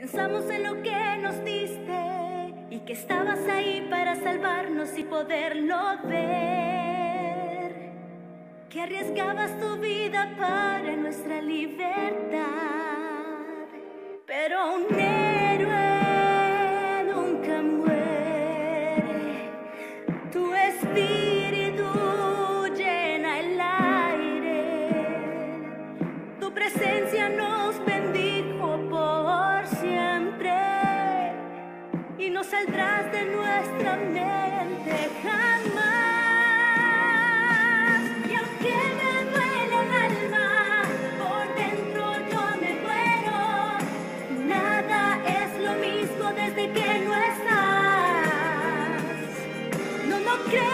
Pensamos en lo que nos diste y que estabas ahí para salvarnos y poderlo ver. Que arriesgabas tu vida para nuestra libertad. Pero un héroe nunca muere. Tu espíritu llena el aire. Tu presencia nos bendijo por siempre y no saldrás de nuestra mente jamás. Y aunque me duele el alma, por dentro yo me muero. Nada es lo mismo desde que no estás. No creo.